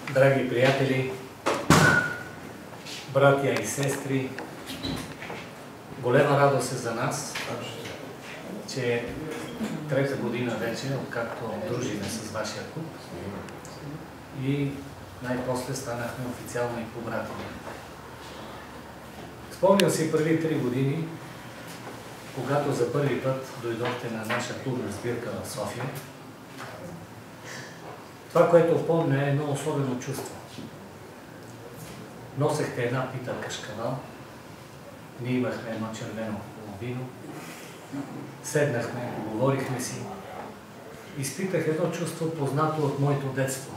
Драги приятели, братя и сестри, голема радост е за нас, че трета година вече, откакто дружиме с вашия клуб и най-после станахме официално и побратими. Спомням си първи 3 години, когато за първи път дойдохте на наша клубна сбирка в София. Това, което помня, е едно особено чувство. Носехте една пита кашкавал, ние имахме едно червено вино, седнахме, говорихме си. Изпитах едно чувство, познато от моето детство.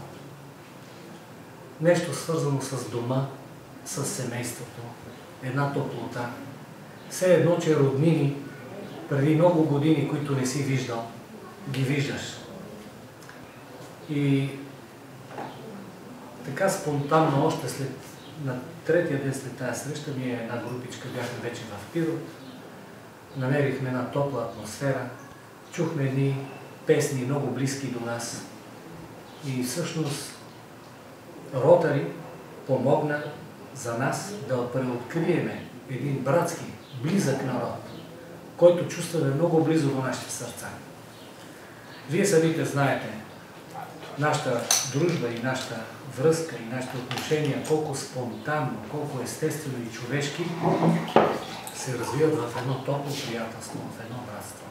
Нещо свързано с дома, с семейството, една топлота. Все едно, че роднини преди много години, които не си виждал, ги виждаш. И така спонтанно, още на третия ден след тази среща, ние една групичка бяхме вече в Пирот, намерихме една топла атмосфера, чухме едни песни много близки до нас и всъщност Ротари помогна за нас да преоткриеме един братски, близък народ, който чувстваме много близо до нашите сърца. Вие самите знаете нашата дружба и нашата връзка и нашите отношения, колко спонтанно, колко естествено и човешки се развиват в едно топло приятелство, в едно братство.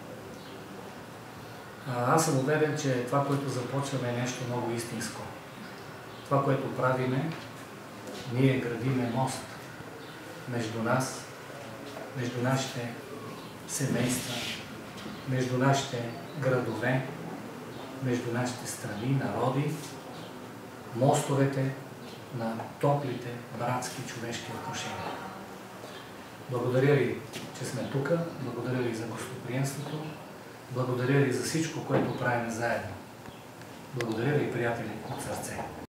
Аз съм уверен, че това, което започваме, е нещо много истинско. Това, което правиме, ние градиме мост между нас, между нашите семейства, между нашите градове, между нашите страни, народи, мостовете на топлите, братски, човешки отношения. Благодаря ви, че сме тук, благодаря ви за гостоприемството, благодаря ви за всичко, което правим заедно. Благодаря ви, приятели, от сърце.